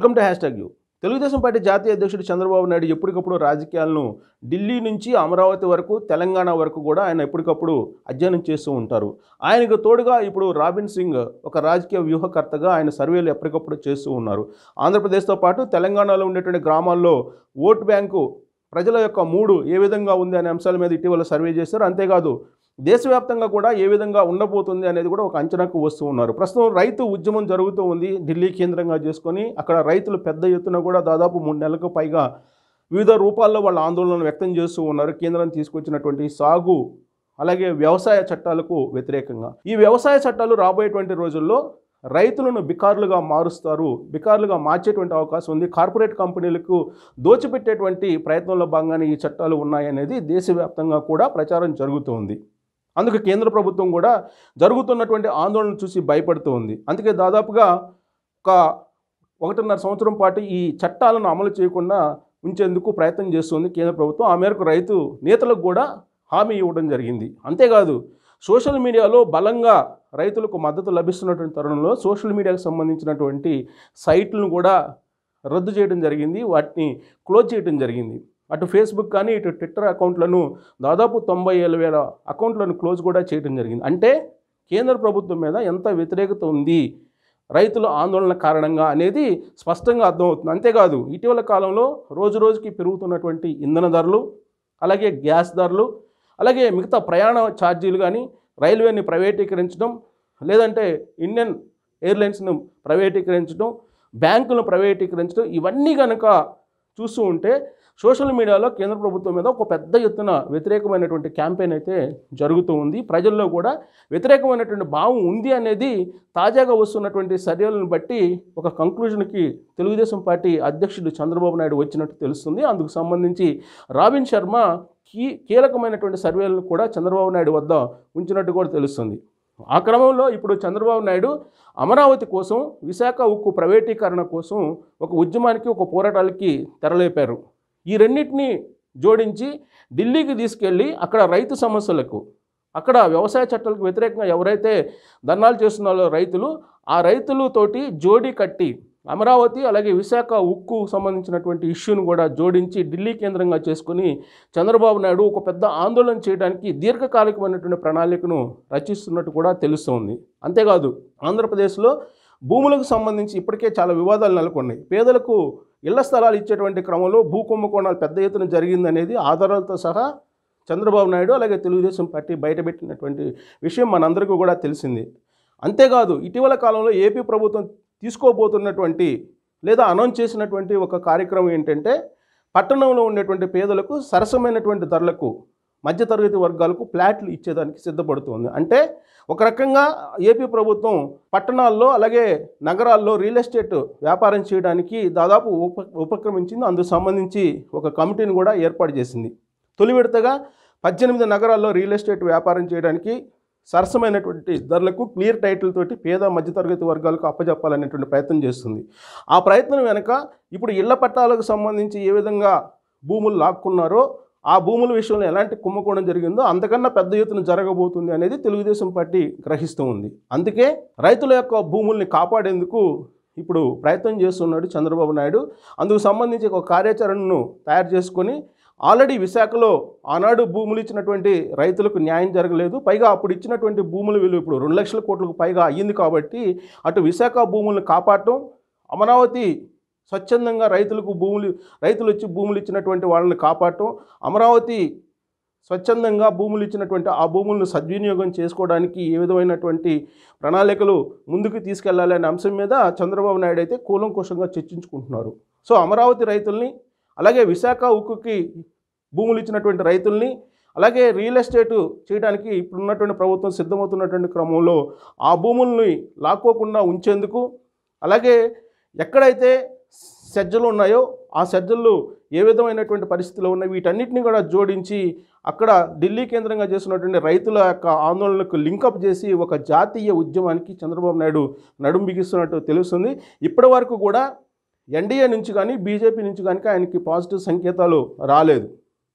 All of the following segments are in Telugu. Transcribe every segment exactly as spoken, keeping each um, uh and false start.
Welcome to hash tag you. Telugu Desam party జాతీయ అధ్యక్షుడు చంద్రబాబు నాయుడు ఎప్పటికప్పుడు రాజకీయాలను ఢిల్లీ నుంచి అమరావతి వరకు తెలంగాణ వరకు కూడా ఆయన ఎప్పటికప్పుడు అధ్యయనం చేస్తూ ఉంటారు. ఆయనకు తోడుగా ఇప్పుడు రాబిన్ సింగ్ ఒక రాజకీయ వ్యూహకర్తగా ఆయన సర్వేలు ఎప్పటికప్పుడు చేస్తూ ఉన్నారు. ఆంధ్రప్రదేశ్తో పాటు తెలంగాణలో ఉండేటువంటి గ్రామాల్లో ఓటు బ్యాంకు ప్రజల యొక్క మూడు ఏ విధంగా ఉంది అనే అంశాల మీద ఇటీవల సర్వే చేశారు. అంతేకాదు దేశవ్యాప్తంగా కూడా ఏ విధంగా ఉండబోతుంది అనేది కూడా ఒక అంచనాకు వస్తూ ఉన్నారు. ప్రస్తుతం రైతు ఉద్యమం జరుగుతూ ఉంది ఢిల్లీ కేంద్రంగా చేసుకొని. అక్కడ రైతులు పెద్ద ఎత్తున కూడా దాదాపు మూడు నెలలకు పైగా వివిధ రూపాల్లో వాళ్ళ ఆందోళనలు వ్యక్తం చేస్తూ ఉన్నారు. కేంద్రం తీసుకొచ్చినటువంటి సాగు అలాగే వ్యవసాయ చట్టాలకు వ్యతిరేకంగా. ఈ వ్యవసాయ చట్టాలు రాబోయేటువంటి రోజుల్లో రైతులను బికారులుగా మారుస్తారు, బికారులుగా మార్చేటువంటి అవకాశం ఉంది. కార్పొరేట్ కంపెనీలకు దోచిపెట్టేటువంటి ప్రయత్నంలో భాగంగానే ఈ చట్టాలు ఉన్నాయనేది దేశవ్యాప్తంగా కూడా ప్రచారం జరుగుతుంది. అందుకు కేంద్ర ప్రభుత్వం కూడా జరుగుతున్నటువంటి ఆందోళన చూసి భయపడుతూ ఉంది. అందుకే దాదాపుగా ఒక ఒకటిన్నర సంవత్సరం పాటు ఈ చట్టాలను అమలు చేయకుండా ఉంచేందుకు ప్రయత్నం చేస్తుంది కేంద్ర ప్రభుత్వం. ఆ మేరకు రైతు నేతలకు కూడా హామీ ఇవ్వడం జరిగింది. అంతేకాదు సోషల్ మీడియాలో బలంగా రైతులకు మద్దతు లభిస్తున్నటువంటి తరుణంలో సోషల్ మీడియాకు సంబంధించినటువంటి సైట్లను కూడా రద్దు చేయడం జరిగింది, వాటిని క్లోజ్ చేయడం జరిగింది. అటు ఫేస్బుక్ కానీ ఇటు ట్విట్టర్ అకౌంట్లను దాదాపు తొంభై ఏళ్ళ వేల అకౌంట్లను క్లోజ్ కూడా చేయడం జరిగింది. అంటే కేంద్ర ప్రభుత్వం మీద ఎంత వ్యతిరేకత ఉంది రైతుల ఆందోళన కారణంగా అనేది స్పష్టంగా అర్థమవుతుంది. అంతేకాదు ఇటీవల కాలంలో రోజు రోజుకి పెరుగుతున్నటువంటి ఇంధన ధరలు, అలాగే గ్యాస్ ధరలు, అలాగే మిగతా ప్రయాణ ఛార్జీలు కానీ, రైల్వేని ప్రైవేటీకరించడం, లేదంటే ఇండియన్ ఎయిర్లైన్స్ను ప్రైవేటీకరించడం, బ్యాంకులను ప్రైవేటీకరించడం, ఇవన్నీ కనుక చూస్తూ ఉంటే సోషల్ మీడియాలో కేంద్ర ప్రభుత్వం మీద ఒక పెద్ద ఎత్తున వ్యతిరేకమైనటువంటి క్యాంపెయిన్ అయితే జరుగుతూ ఉంది. ప్రజల్లో కూడా వ్యతిరేకమైనటువంటి భావం ఉంది అనేది తాజాగా వస్తున్నటువంటి సర్వేలను బట్టి ఒక కంక్లూజన్కి తెలుగుదేశం పార్టీ అధ్యక్షుడు చంద్రబాబు నాయుడు వచ్చినట్టు తెలుస్తుంది. అందుకు సంబంధించి రాబిన్ శర్మ కీ కీలకమైనటువంటి సర్వేలను కూడా చంద్రబాబు నాయుడు వద్ద ఉంచినట్టు కూడా తెలుస్తుంది. ఆ క్రమంలో ఇప్పుడు చంద్రబాబు నాయుడు అమరావతి కోసం, విశాఖ ఉక్కు ప్రైవేటీకరణ కోసం ఒక ఉద్యమానికి, ఒక పోరాటాలకి తెరలేపారు. ఈ రెండింటినీ జోడించి ఢిల్లీకి తీసుకెళ్ళి అక్కడ రైతు సమస్యలకు, అక్కడ వ్యవసాయ చట్టాలకు వ్యతిరేకంగా ఎవరైతే ధర్నాలు చేస్తున్నారో రైతులు, ఆ రైతులతోటి జోడీ కట్టి అమరావతి అలాగే విశాఖ ఉక్కు సంబంధించినటువంటి ఇష్యూను కూడా జోడించి ఢిల్లీ కేంద్రంగా చేసుకుని చంద్రబాబు నాయుడు ఒక పెద్ద ఆందోళన చేయడానికి దీర్ఘకాలికమైనటువంటి ప్రణాళికను రచిస్తున్నట్టు కూడా తెలుస్తోంది. అంతేకాదు ఆంధ్రప్రదేశ్లో భూములకు సంబంధించి ఇప్పటికే చాలా వివాదాలు నెలకొన్నాయి. పేదలకు ఇళ్ల స్థలాలు ఇచ్చేటువంటి క్రమంలో భూ కుంభకోణాలు పెద్ద ఎత్తున జరిగిందనేది ఆధారాలతో సహా చంద్రబాబు నాయుడు అలాగే తెలుగుదేశం పార్టీ బయటపెట్టినటువంటి విషయం మనందరికీ కూడా తెలిసింది. అంతేకాదు ఇటీవల కాలంలో ఏపీ ప్రభుత్వం తీసుకోబోతున్నటువంటి లేదా అనౌన్స్ చేసినటువంటి ఒక కార్యక్రమం ఏంటంటే పట్టణంలో ఉండేటువంటి పేదలకు సరసమైనటువంటి ధరలకు మధ్యతరగతి వర్గాలకు ఫ్లాట్లు ఇచ్చేదానికి సిద్ధపడుతుంది. అంటే ఒక రకంగా ఏపీ ప్రభుత్వం పట్టణాల్లో అలాగే నగరాల్లో రియల్ ఎస్టేట్ వ్యాపారం చేయడానికి దాదాపు ఉప ఉపక్రమించింది. అందుకు సంబంధించి ఒక కమిటీని కూడా ఏర్పాటు చేసింది. తొలి విడతగా పద్దెనిమిది నగరాల్లో రియల్ ఎస్టేట్ వ్యాపారం చేయడానికి సరసమైనటువంటి ధరలకు క్లియర్ టైటిల్ తోటి పేద మధ్యతరగతి వర్గాలకు అప్పజెప్పాలనేటువంటి ప్రయత్నం చేస్తుంది. ఆ ప్రయత్నం వెనక ఇప్పుడు ఇళ్ల పట్టాలకు సంబంధించి ఏ విధంగా భూములు లాక్కున్నారో, ఆ భూముల విషయంలో ఎలాంటి కుంభకోణం జరిగిందో అంతకన్నా పెద్ద ఎత్తున జరగబోతుంది అనేది తెలుగుదేశం పార్టీ గ్రహిస్తూ ఉంది. అందుకే రైతుల యొక్క భూముల్ని కాపాడేందుకు ఇప్పుడు ప్రయత్నం చేస్తున్నాడు చంద్రబాబు నాయుడు. అందుకు సంబంధించి ఒక కార్యాచరణను తయారు చేసుకొని ఆల్రెడీ విశాఖలో ఆనాడు భూములు ఇచ్చినటువంటి రైతులకు న్యాయం జరగలేదు. పైగా అప్పుడు ఇచ్చినటువంటి భూముల విలువ ఇప్పుడు రెండు లక్షల కోట్లకు పైగా అయ్యింది. కాబట్టి అటు విశాఖ భూములను కాపాడటం, అమరావతి స్వచ్ఛందంగా రైతులకు భూములు రైతులు వచ్చి భూములు ఇచ్చినటువంటి వాళ్ళని కాపాడటం, అమరావతి స్వచ్ఛందంగా భూములు ఇచ్చినటువంటి ఆ భూములను సద్వినియోగం చేసుకోవడానికి ఏ విధమైనటువంటి ప్రణాళికలు ముందుకు తీసుకెళ్లాలి అనే అంశం మీద చంద్రబాబు నాయుడు అయితే కూలంకుషంగా చర్చించుకుంటున్నారు. సో అమరావతి రైతుల్ని అలాగే విశాఖ ఉక్కుకి భూములు ఇచ్చినటువంటి రైతుల్ని అలాగే రియల్ ఎస్టేట్ చేయడానికి ఇప్పుడున్నటువంటి ప్రభుత్వం సిద్ధమవుతున్నటువంటి క్రమంలో ఆ భూముల్ని లాక్కోకుండా ఉంచేందుకు, అలాగే ఎక్కడైతే సజ్జలు ఉన్నాయో ఆ సజ్జలు ఏ విధమైనటువంటి పరిస్థితులు ఉన్నాయి వీటన్నిటిని కూడా జోడించి అక్కడ ఢిల్లీ కేంద్రంగా చేస్తున్నటువంటి రైతుల యొక్క ఆందోళనలకు లింకప్ చేసి ఒక జాతీయ ఉద్యమానికి చంద్రబాబు నాయుడు నడుం బిగిస్తున్నట్టు తెలుస్తుంది. ఇప్పటి వరకు కూడా ఎన్డీఏ నుంచి కానీ బీజేపీ నుంచి కానీ ఆయనకి పాజిటివ్ సంకేతాలు రాలేదు.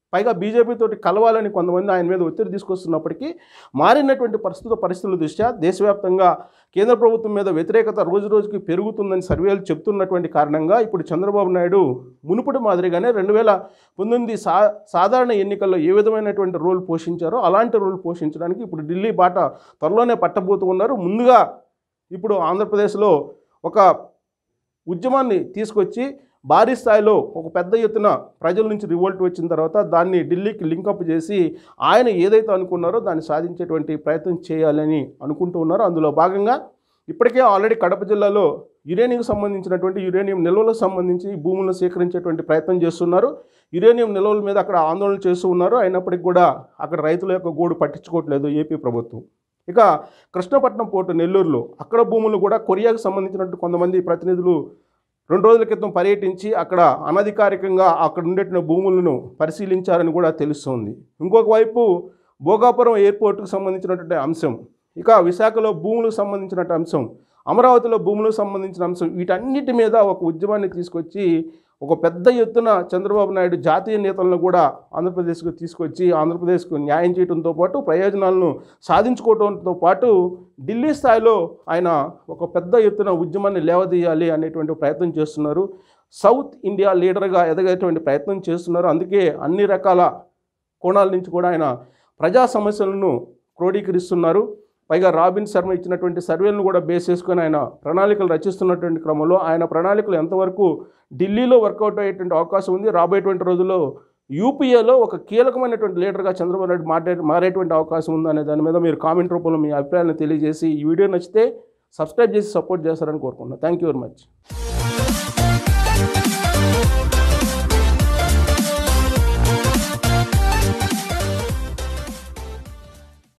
పైగా బీజేపీ తోటి కలవాలని కొంతమంది ఆయన మీద ఒత్తిడి తీసుకొస్తున్నప్పటికీ మారినటువంటి ప్రస్తుత పరిస్థితుల దృష్ట్యా దేశవ్యాప్తంగా కేంద్ర ప్రభుత్వం మీద వ్యతిరేకత రోజు రోజుకి పెరుగుతుందని సర్వేలు చెప్తున్నటువంటి కారణంగా ఇప్పుడు చంద్రబాబు నాయుడు మునుపటి మాదిరిగానే రెండు వేల పంతొమ్మిది సా సాధారణ ఎన్నికల్లో ఏ విధమైనటువంటి రోల్ పోషించారో అలాంటి రోల్ పోషించడానికి ఇప్పుడు ఢిల్లీ బాట త్వరలోనే పట్టబోతూ ఉన్నారు. ముందుగా ఇప్పుడు ఆంధ్రప్రదేశ్లో ఒక ఉద్యమాన్ని తీసుకొచ్చి భారీ స్థాయిలో ఒక పెద్ద ఎత్తున ప్రజల నుంచి రివోల్ట్ వచ్చిన తర్వాత దాన్ని ఢిల్లీకి లింకప్ చేసి ఆయన ఏదైతే అనుకున్నారో దాన్ని సాధించేటువంటి ప్రయత్నం చేయాలని అనుకుంటూ ఉన్నారు. అందులో భాగంగా ఇప్పటికే ఆల్రెడీ కడప జిల్లాలో యురేనియంకి సంబంధించినటువంటి యురేనియం నిల్వలకు సంబంధించి భూములను సేకరించేటువంటి ప్రయత్నం చేస్తున్నారు. యురేనియం నిల్వల మీద అక్కడ ఆందోళన చేస్తూ ఉన్నారు. అయినప్పటికీ కూడా అక్కడ రైతుల యొక్క గోడు పట్టించుకోవట్లేదు ఏపీ ప్రభుత్వం. ఇక కృష్ణపట్నం పోర్టు నెల్లూరులో అక్కడ భూములు కూడా కొరియాకు సంబంధించినట్టు కొంతమంది ప్రతినిధులు రెండు రోజుల క్రితం పర్యటించి అక్కడ అనధికారికంగా అక్కడ ఉండేటువంటి భూములను పరిశీలించారని కూడా తెలుస్తోంది. ఇంకొక వైపు భోగాపురం ఎయిర్పోర్టుకు సంబంధించినటువంటి అంశం, ఇక విశాఖలో భూములకు సంబంధించినటువంటి అంశం, అమరావతిలో భూములకు సంబంధించిన అంశం, వీటన్నిటి మీద ఒక ఉద్యమాన్ని తీసుకొచ్చి ఒక పెద్ద ఎత్తున చంద్రబాబు నాయుడు జాతీయ నేతలను కూడా ఆంధ్రప్రదేశ్కు తీసుకొచ్చి ఆంధ్రప్రదేశ్కు న్యాయం చేయడంతో పాటు ప్రయోజనాలను సాధించుకోవడంతో పాటు ఢిల్లీ స్థాయిలో ఆయన ఒక పెద్ద ఎత్తున ఉద్యమాన్ని లేవదీయాలి అనేటువంటి ప్రయత్నం చేస్తున్నారు. సౌత్ ఇండియా లీడర్గా ఎదగేటువంటి ప్రయత్నం చేస్తున్నారు. అందుకే అన్ని రకాల కోణాల నుంచి కూడా ఆయన ప్రజా సమస్యలను క్రోడీకరిస్తున్నారు. పైగా రాబిన్ శర్మ ఇచ్చినటువంటి సర్వేలను కూడా బేస్ చేసుకొని ఆయన ప్రణాళికలు రచిస్తున్నటువంటి క్రమంలో ఆయన ప్రణాళికలు ఎంతవరకు ఢిల్లీలో వర్కౌట్ అయ్యేటువంటి అవకాశం ఉంది, రాబోయేటువంటి రోజుల్లో యూపీఏలో ఒక కీలకమైనటువంటి లీడర్గా చంద్రబాబు నాయుడు మారే మారేటువంటి అవకాశం ఉంది అనే దాని మీద మీరు కామెంట్ రూపంలో మీ అభిప్రాయాలను తెలియజేసి ఈ వీడియో నచ్చితే సబ్స్క్రైబ్ చేసి సపోర్ట్ చేస్తారని కోరుకుంటున్నాను. Thank you very much.